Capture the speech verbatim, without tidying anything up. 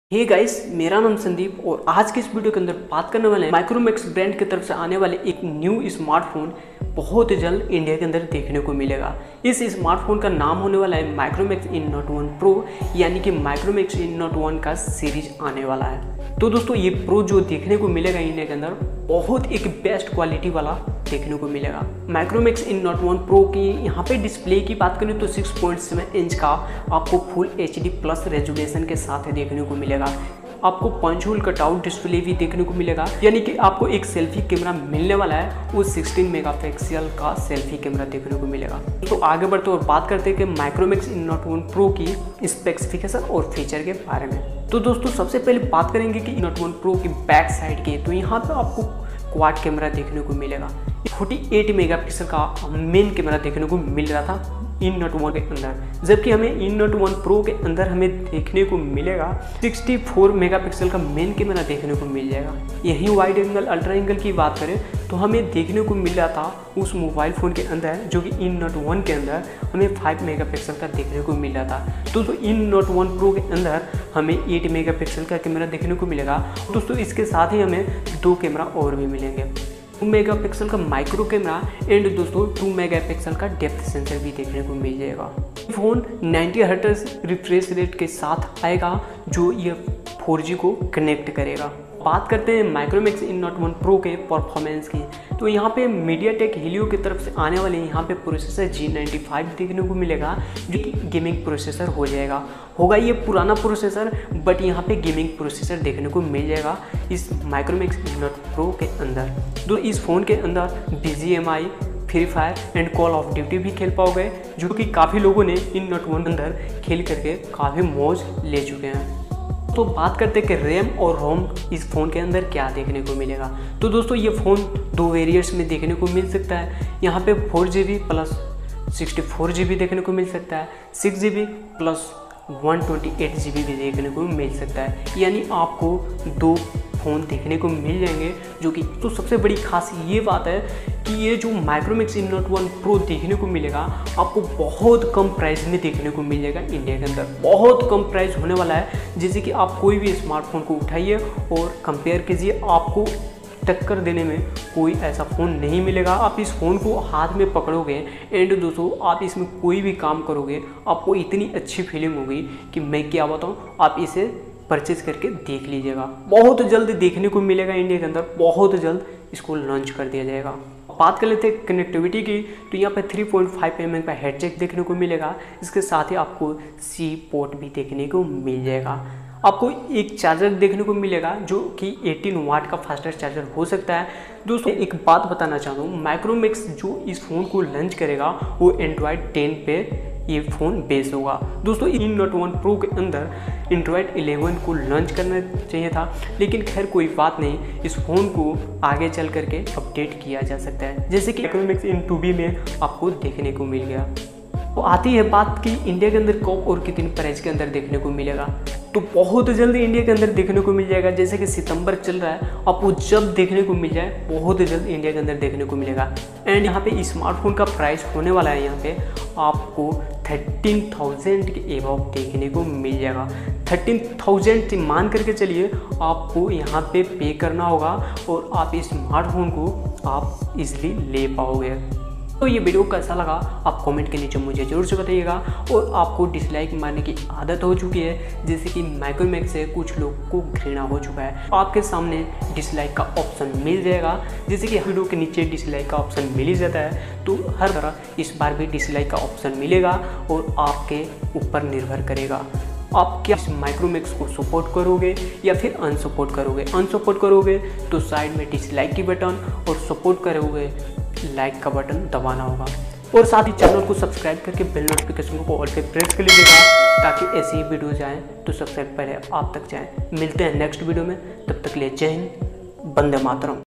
Hey guys, मेरा नाम संदीप और आज के इस वीडियो के अंदर बात करने वाले हैं माइक्रोमैक्स ब्रांड की तरफ से आने वाले एक न्यू स्मार्टफोन बहुत जल्द इंडिया के अंदर देखने को मिलेगा। इस स्मार्टफोन का नाम होने वाला है Micromax in note one pro, यानी कि माइक्रोमैक्स इन नोट वन का सीरीज आने वाला है। तो दोस्तों ये प्रो जो देखने को मिलेगा इंडिया के अंदर बहुत एक बेस्ट क्वालिटी वाला देखने को मिलेगा। Micromax in note one pro की यहाँ पे डिस्प्ले की बात करें तो सिक्स पॉइंट सेवन इंच का आपको full H D plus resolution के साथ देखने को मिलेगा। आपको पंच होल कटआउट डिस्प्ले भी देखने को मिलेगा, यानी कि आपको एक सेल्फी कैमरा मिलने वाला है, वो सिक्सटीन मेगापिक्सल का सेल्फी कैमरा देखने को मिलेगा। तो आगे बढ़ते और बात करते हैं कि Micromax in note one pro की स्पेसिफिकेशन और फीचर के बारे में। तो दोस्तों सबसे पहले बात करेंगे कि नोट वन प्रो की बैक साइड की। तो यहाँ पे आपको क्वाड कैमरा देखने को मिलेगा। अड़तालीस मेगापिक्सल का मेन कैमरा देखने को मिल रहा था इन नोट वन के अंदर, जबकि हमें इन नोट वन प्रो के अंदर हमें देखने को मिलेगा चौंसठ मेगापिक्सल का मेन कैमरा देखने को मिल जाएगा। यही वाइड एंगल अल्ट्रा एंगल की बात करें तो हमें देखने को मिल रहा था उस मोबाइल फ़ोन के अंदर, जो कि इन नोट वन के अंदर हमें पाँच मेगापिक्सल का देखने को मिल रहा था। तो, तो इन नोट वन प्रो के अंदर हमें आठ मेगापिक्सल का कैमरा देखने को मिलेगा। दोस्तों इसके साथ ही हमें दो कैमरा और भी मिलेंगे, टू मेगापिक्सल का माइक्रो कैमरा एंड दोस्तों टू मेगापिक्सल का डेप्थ सेंसर भी देखने को मिल जाएगा। फोन नब्बे हर्ट्ज रिफ्रेश रेट के साथ आएगा, जो ये फोर जी को कनेक्ट करेगा। बात करते हैं Micromax in note one pro के परफॉर्मेंस की। तो यहाँ पे मीडियाटेक हीलियो की तरफ से आने वाले यहाँ पे प्रोसेसर जी नाइन्टी फाइव देखने को मिलेगा, जो कि गेमिंग प्रोसेसर हो जाएगा। होगा ये पुराना प्रोसेसर, बट यहाँ पे गेमिंग प्रोसेसर देखने को मिल जाएगा इस माइक्रोमैक्स इन नोट प्रो के अंदर। तो इस फ़ोन के अंदर B G M I, free fire and call of duty भी खेल पाओगे, जो कि काफ़ी लोगों ने इन नोट वन के अंदर खेल करके काफ़ी मौज ले चुके हैं। तो बात करते हैं कि रैम और रोम इस फ़ोन के अंदर क्या देखने को मिलेगा। तो दोस्तों ये फ़ोन दो वेरिएंट्स में देखने को मिल सकता है। यहाँ पे four G B plus sixty four G B देखने को मिल सकता है, six G B plus one twenty eight G B भी देखने को मिल सकता है, यानी आपको दो फ़ोन देखने को मिल जाएंगे। जो कि तो सबसे बड़ी खास ये बात है कि ये जो Micromax in note one pro देखने को मिलेगा आपको बहुत कम प्राइस में देखने को मिल जाएगा इंडिया के अंदर। बहुत कम प्राइस होने वाला है, जैसे कि आप कोई भी स्मार्टफोन को उठाइए और कंपेयर कीजिए, आपको टक्कर देने में कोई ऐसा फ़ोन नहीं मिलेगा। आप इस फ़ोन को हाथ में पकड़ोगे एंड दोस्तों आप इसमें कोई भी काम करोगे, आपको इतनी अच्छी फीलिंग होगी कि मैं क्या बताऊँ। आप इसे परचेज करके देख लीजिएगा, बहुत जल्द देखने को मिलेगा इंडिया के अंदर, बहुत जल्द इसको लॉन्च कर दिया जाएगा। बात कर लेते हैं कनेक्टिविटी की। तो यहाँ पे three point five M M का हेड जैक देखने को मिलेगा। इसके साथ ही आपको सी पोर्ट भी देखने को मिल जाएगा। आपको एक चार्जर देखने को मिलेगा, जो कि अठारह वाट का फास्टर चार्जर हो सकता है। दोस्तों एक बात बताना चाहता हूँ, माइक्रोमैक्स जो इस फ़ोन को लॉन्च करेगा वो एंड्रॉयड टेन पे ये फ़ोन बेस होगा। दोस्तों इन नोट वन प्रो के अंदर एंड्रॉयड इलेवन को लॉन्च करना चाहिए था, लेकिन खैर कोई बात नहीं, इस फ़ोन को आगे चल करके अपडेट किया जा सकता है, जैसे कि माइक्रोमैक्स इन टू बी में आपको देखने को मिल गया। तो आती है बात कि इंडिया के अंदर कब और कितनी प्राइस के अंदर देखने को मिलेगा। तो बहुत जल्द इंडिया के अंदर देखने को मिल जाएगा, जैसे कि सितंबर चल रहा है, आपको जब देखने को मिल जाए बहुत जल्द इंडिया के अंदर देखने को मिलेगा। एंड यहाँ पे स्मार्टफोन का प्राइस होने वाला है, यहाँ पे आपको थर्टीन थाउजेंड के एबव देखने को मिल जाएगा। थर्टीन थाउजेंड मान करके चलिए, आपको यहाँ पे पे करना होगा और आप इस स्मार्टफोन को आप इजली ले पाओगे। तो ये वीडियो कैसा लगा आप कमेंट के नीचे मुझे जरूर से बताइएगा। और आपको डिसलाइक मारने की आदत हो चुकी है, जैसे कि माइक्रोमैक्स से कुछ लोग को घृणा हो चुका है, आपके सामने डिसलाइक का ऑप्शन मिल जाएगा, जैसे कि वीडियो के नीचे डिसलाइक का ऑप्शन मिल ही जाता है। तो हर तरह इस बार भी डिसलाइक का ऑप्शन मिलेगा और आपके ऊपर निर्भर करेगा आप क्या इस माइक्रोमैक्स को सपोर्ट करोगे या फिर अनसपोर्ट करोगे। अनसपोर्ट करोगे तो साइड में डिसलाइक की बटन और सपोर्ट करोगे लाइक का बटन दबाना होगा। और साथ ही चैनल को सब्सक्राइब करके बेल नोटिफिकेशन को ऑल पे प्रेस कर लीजिएगा, ताकि ऐसी ही वीडियो जाएँ तो सबसे पहले आप तक जाएँ। मिलते हैं नेक्स्ट वीडियो में, तब तक के लिए जय हिंद, वंदे मातरम।